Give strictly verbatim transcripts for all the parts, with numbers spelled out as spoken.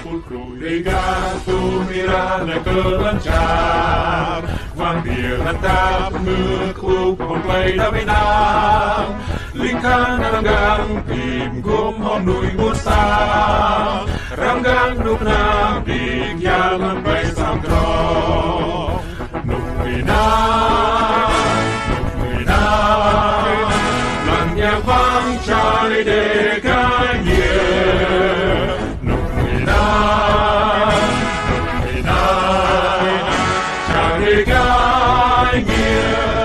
Pulcruliga tumirana kelancar Vampiran tap mekuk play đami nam Lingkan ranggang tim gom hon nui musa Ranggang nuk nam dik yaman bay sam dro Nuk na Nuk na Lan nhạc vang chai de kai nhẹ Nuk na Nuk na Chai de kai nhẹ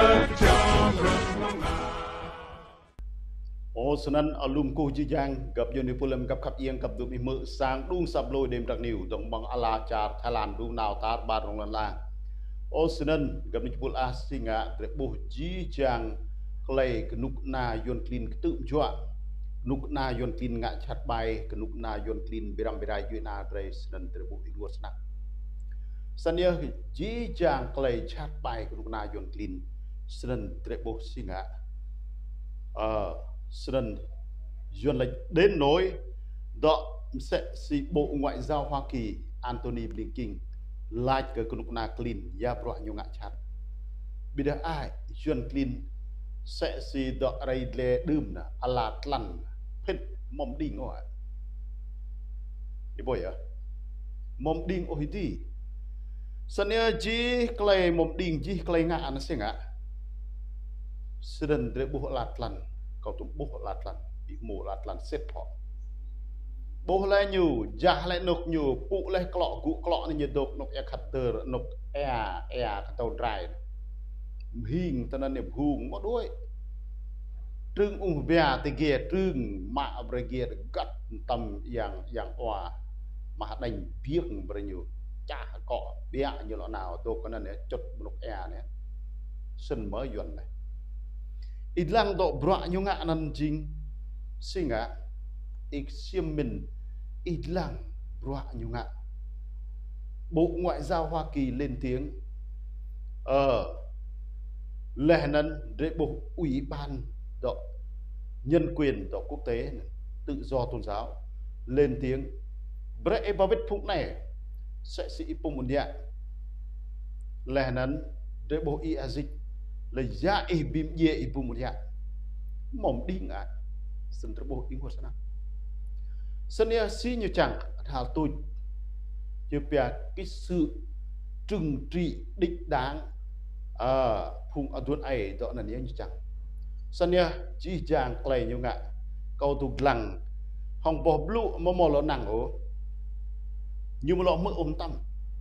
ฉะนั้นอารมณ์กูจียังกับยูนิพูลมกับขับเอียงกับดูมีมือสร้างดุงสับโลยเดมจากนิวตรงบังอาลาจาร์ทลานดูนาวตาบาดรงลันลางโอฉะนั้นกับนิพูลอาสิงะเรบุจีจังใครกนุกนายนคลินตึมจั่วนุกนายนคลินงะชัดใบกนุกนายนคลินบิรัมบิรายยูนาเรสนันเรบุอิงวสนักสัญญาจีจังใครชัดใบกนุกนายนคลินสนันเรบุสิงะเอ่อSơn duyên lịch đến nối đó sẽ si bộ ngoại giao Hoa Kỳ Antony Blinken like cái công na clean ya bro nhiều ngã chặt bây giờ ai duyên clean sẽ si đó đây lệ đơm nè ala lăn hết mom đinh ngồi đi bồi à mom đinh ôi đi Sơn nhớ chỉ clay mom đinh chỉ clay ngã nó sẽ ngã Sơn để bộ lạt lăn kau tu boh latlan imu latlan sepho boh le nyu jah le nok nyu pu le klok gu klok ni nyedok nok ya khater nok ea ea katau drai hing tanan ne hung mo doi trưng ung bia te ge trưng ma breget gat tam yang yang oa ma đành biếng bre nyu cha cọ bia như lọ nào to kanan ne chot nok ea ne sen mới yuan này Idlang do bra nyunga nan jing singa ik siêm mình idlang bra nhunga Bộ Ngoại giao Hoa Kỳ lên tiếng ờ lẽ nan để bộ ủy ban đó nhân quyền đó quốc tế tự do tôn giáo lên tiếng bre e ba vết phụng này sẽ sĩ pung một địa lẽ nan để bộ i azik là giá e bim ye ibu mulia mom ding a sen terbo ingo sana senia si như chẳng hal tôi chưa bia cái sự trừng trị đích đáng à phung adun ai đó là như chẳng senia chỉ chàng clay như ngạ câu tục lằng hong bò blue mò mò lo nặng ố như mà lo mỡ ôm tâm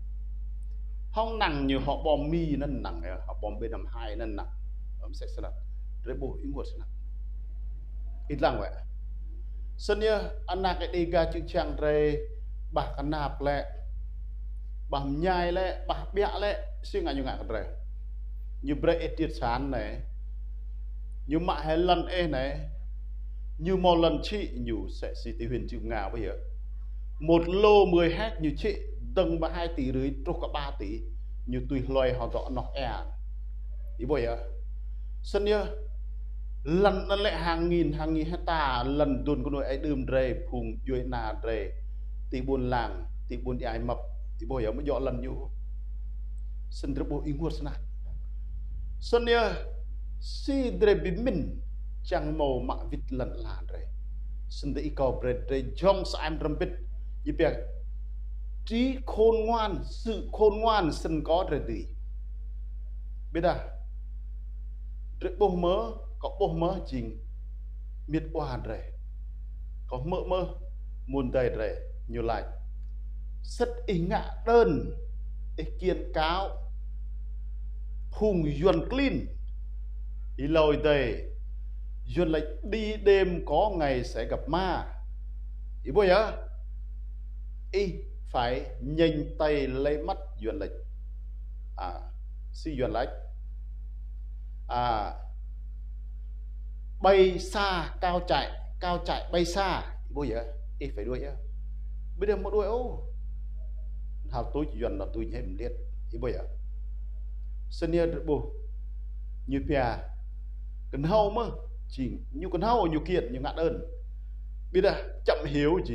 Hong nặng như họ bom mi nên nặng họ bom bên năm hai nên nặng ông sẽ sẵn rồi bộ ý ngột sẵn ít lặng vậy sân nhớ anh nạc cái đi ga chữ chàng rồi bà khăn nạp lẹ bà nhai lẹ bà bẹ lẹ suy ngại như ngại rồi như bre ết tiết sáng này như mạ hay lần ê này như một lần chị nhủ sẽ xì tí huyền chịu ngào bây giờ một lô mười hectare như chị tầng ba hai tỷ rưỡi trục cả ba tỷ như tùy loài họ rõ nó e ý bồi à sân nhớ lần nó lại hàng nghìn hàng nghìn hecta lần tuần con nuôi ấy đơm rề phùng dưới nà rề tỷ buôn làng tỷ buôn ai mập ý bồi à mới dọ lần nhú sân rất bộ ý ngột sân sân nhớ si dre bìm mình chẳng màu mạ vịt lần là rề sân để cầu rề rề trong sải trumpet như việc trí khôn ngoan sự khôn ngoan sân có rồi gì biết à rồi bố mơ có bố mơ trình miệt oan rồi có mơ mơ muôn đầy rồi nhiều lại rất ý ngạ đơn ý kiên cáo hùng yuan clean ý lôi đầy yuan lại đi đêm có ngày sẽ gặp ma ý bố nhá ý phải nhanh tay lấy mắt duyên lịch à si duyên lịch à bay xa cao chạy cao chạy bay xa bố giờ ít phải đuổi nhá bây giờ một đuổi ô hào tôi duyên là tôi nhảy liệt thì bố giờ sân nhớ bố như pia cần hâu mơ chỉ như cần hâu nhiều kiện như ngạn ơn bây giờ chậm hiếu chỉ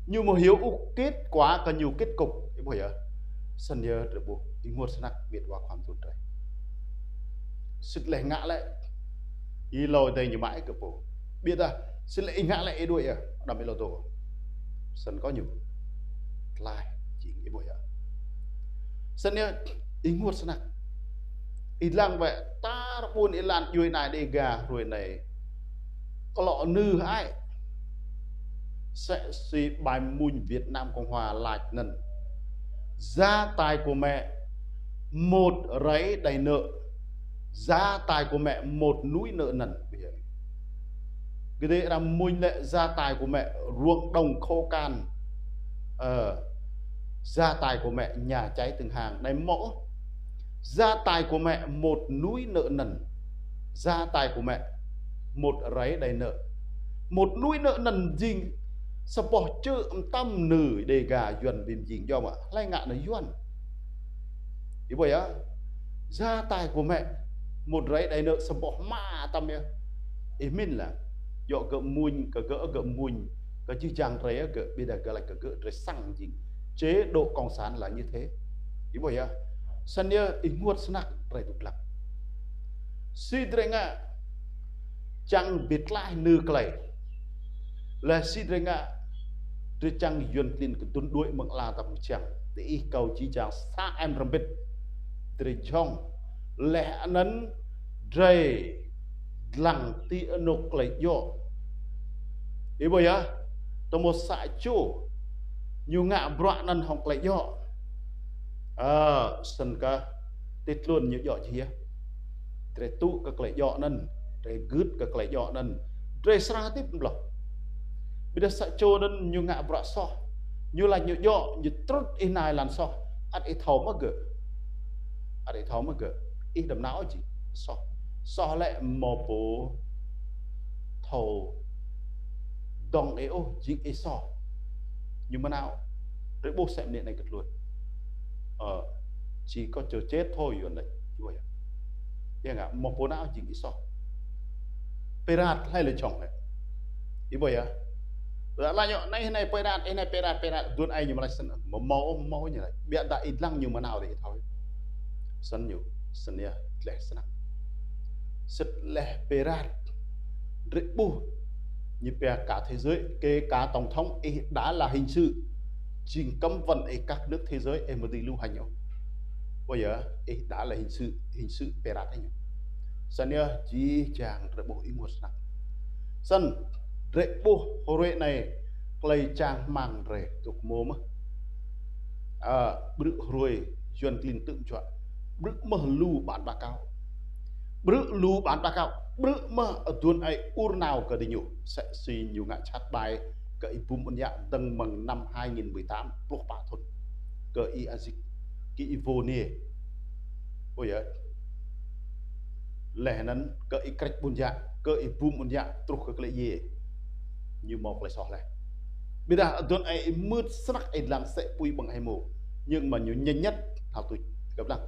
nhiều một hiếu u kết quả có nhiều kết cục cái buổi ở sân nhớ được bộ ý ngột snak biệt quaความtuần trời sự lệ ngã lại ý lôi đây như mãi cực bộ biết à sự lệ ngã lại đuổi à đầm bị lô tổ sân có nhiều lại chỉ cái buổi ở sân nhớ ý ngột snak ý lăng vậy ta buồn ý lan vui này đi gà rồi này có lọ nư ai sẽ suy bài mùn Việt Nam Cộng Hòa lại nần gia tài của mẹ một rẫy đầy nợ, gia tài của mẹ một núi nợ nần. Cái đấy là mùn lệ gia tài của mẹ ruộng đồng khô can, ờ, gia tài của mẹ nhà cháy từng hàng đầy mẫu, gia tài của mẹ một núi nợ nần, gia tài của mẹ một rẫy đầy nợ, một núi nợ nần gì sắp bỏ chữ tâm nử đề gà duyên bìm dình do mà lai ngạ nó duyên ý bởi á gia tài của mẹ một rẫy đầy nợ sắp bỏ ma tâm nha ý mình là dọ gỡ mùn gỡ gỡ gỡ mùn gỡ chứ chàng rẫy gỡ bây giờ gỡ lại gỡ gỡ rẫy xăng gì chế độ cộng sản là như thế ý bởi á sân nhớ ý nguột snack rẫy tục lặng suy rẫy ngạ chẳng biết lại nư clay là si rê ngạ tôi chẳng duyên tin cái tuân đuổi bằng là tập chẳng để ý cầu chỉ chẳng xa em rầm bít để trong lẽ nấn rây lặng tí ân nục lấy dọ ý bây giờ tôi một sại chú nhiều ngạ bọa nân học lấy dọ ờ sân ca tít luôn nhiều dọ gì để tụ các lấy dọ nân để gứt các lấy dọ nân để xa tiếp lọc bây giờ sẽ cho nên nhiều ngạ bọa so như là nhiều dọ như trút in này làm so ăn ít thấu mà gỡ ăn ít thấu mà gỡ ít đầm não chỉ so so lại mò bố thầu đồng ấy ô dính ấy so nhưng mà nào đấy bố xem điện này cực luôn ờ chỉ có chờ chết thôi rồi đấy vậy nghe ngạ mò bố não dính ấy so perat hay là chồng này ý vậy à là nhọ này này perat này này perat perat tuần ai nhưng mà lại sân mà máu máu như này biện đại ít lăng nhưng mà nào để thôi sân nhiều sân nha lẻ sân sân lẻ perat rít bu như bè cả thế giới kể cả tổng thống ấy đã là hình sự trình cấm vận ở các nước thế giới em mới đi lưu hành nhau bây giờ ấy đã là hình sự hình sự perat anh sân nha chỉ chàng rít bu ý một sân sân rệ bố hồ rệ này lấy trang mang rệ tục mô mà à bự rồi duyên kinh tự chọn bự mơ lưu bản bà cao bự lưu bản bà cao bự mơ ở tuần ấy ur nào cả đi nhủ sẽ suy nhiều ngã chát bài cái bùm ôn dạ tầng bằng năm hai nghìn mười tám lúc bà thôn cái y azik cái vô nề ôi giờ lẽ nắn cái cách bùn dạ cái bùm ôn dạ trục cái lệ gì như một lại sọ này bây giờ tuần ấy mưa sắc ấy làm sẽ bùi bằng hai mù nhưng mà nhiều nhanh nhất thảo tụi gặp lăng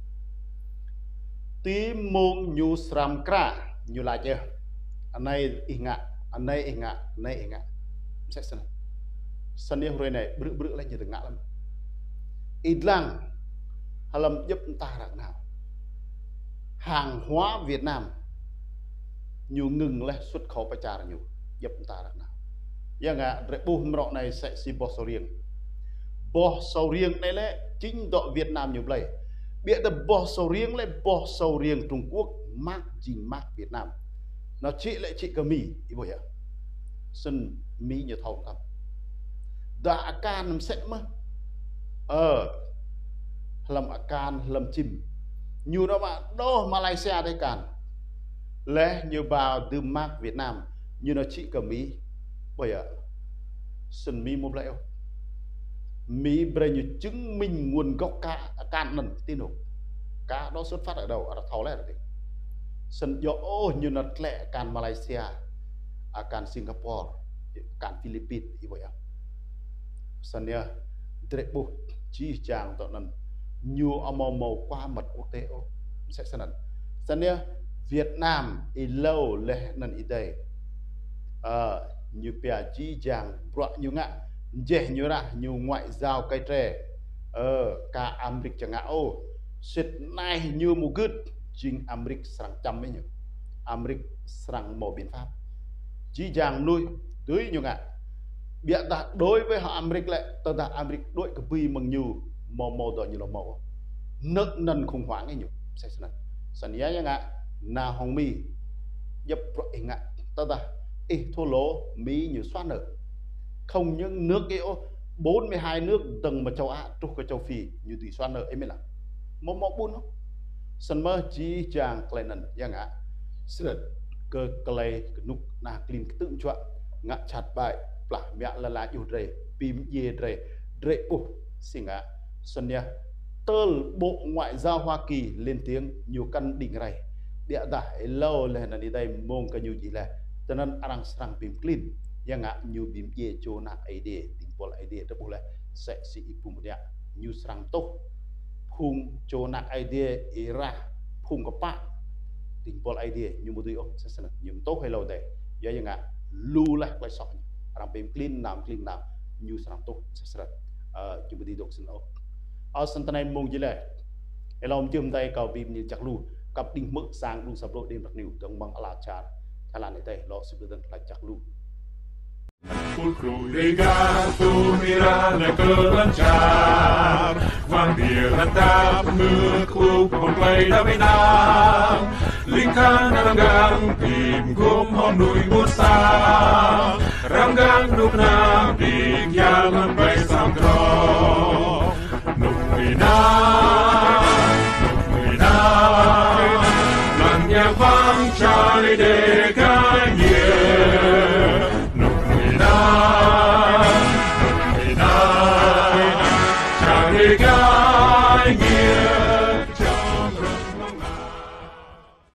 tí mông nhu sram kra như lại chưa anh này ý ngạ anh này ý ngạ anh này ý ngạ sẽ sân sân yêu rồi này bự bự lại như được ngạ lắm ít lăng hà lâm giúp ta rằng nào hàng hóa Việt Nam nhiều ngừng lại xuất khẩu phải trả nhiều giúp ta rằng nào giờ ngạ rễ bu mọ này sẽ si bỏ sầu riêng bỏ sầu riêng này là chính đội Việt Nam nhiều lấy biết là bỏ sầu riêng lại bỏ sầu riêng Trung Quốc mát chính mát Việt Nam nó chỉ lại chỉ có mì ý bộ hiểu sân mì nhiều thầu không đã can sẽ mất ờ làm can làm chim nhiều đó mà đô Malaysia đây càn lẽ như vào từ mát Việt Nam như nó chỉ có mì bởi ạ sân mì một lẽo mì bây giờ chứng minh nguồn gốc cá can lần tin hụt cá đó xuất phát ở đâu ở thấu lẽ rồi sân do ô như nó lẽ can Malaysia à can Singapore can Philippines thì vậy ạ sân nha đệ bu chỉ chàng tận lần nhiều màu màu qua mật quốc tế ô sẽ sân lần sân nha Việt Nam ý lâu lẽ lần ý đây à như bè chỉ chàng bọa như ngạ dễ như ra nhiều ngoại giao cây tre ờ cả Amerik chẳng ngã ô xịt này như một gứt chính Amerik sang trăm ấy nhỉ Amerik sang một biện pháp chỉ rằng nuôi tưới như ngã biện ta đối với họ Amerik lại tờ ta Amerik đối cái bì mừng nhiều màu màu đỏ như là màu nước nần khủng hoảng ấy nhỉ sẽ sẵn sẵn nhé như ngã na hồng mi dập rồi ngã tờ ta ê thô lỗ Mỹ như xoát nở không những nước cái bốn mươi hai nước từng mà châu Á trục cái châu Phi như tỷ xoan nợ ấy mới là một một bốn không sân mơ chỉ chàng clay nần giang ạ sửa cơ clay nút na clean tự chọn ngã chặt bài là mẹ là là yêu rề pim ye rề rề ủ xin ạ sân nha tơ bộ ngoại giao Hoa Kỳ lên tiếng nhiều căn đỉnh này địa đại lâu lên là đi đây mong cái nhiều gì là cho nên anh sang pim clean yang ngak new bim ye cho nak idea timpol idea tu boleh seksi ibu muda new serang toh phung cho nak idea era phung ko pa timpol idea new mudu yo sesana new toh hello de ya yang ngak lu lah lai sok rang bim clean nam clean nam new serang toh sesana uh chu mudu dok sin o ở sân tay mong gì lệ elom chum tay cầu bim như chặt lu cặp đinh mực sang lu sập lộ đêm đặc niu đồng bằng ala cha cha là này tay lo sự đơn là chặt lu Pulcro legato mirare ke lancar Vang dia lantap ngeklup Memplay damai nang Lingkang ranggang tim gom hon nui busa Ranggang nuk nam dik yaman bay sam krong Nuk minang Nuk minang Lan yang vang cari dekanya Cari gai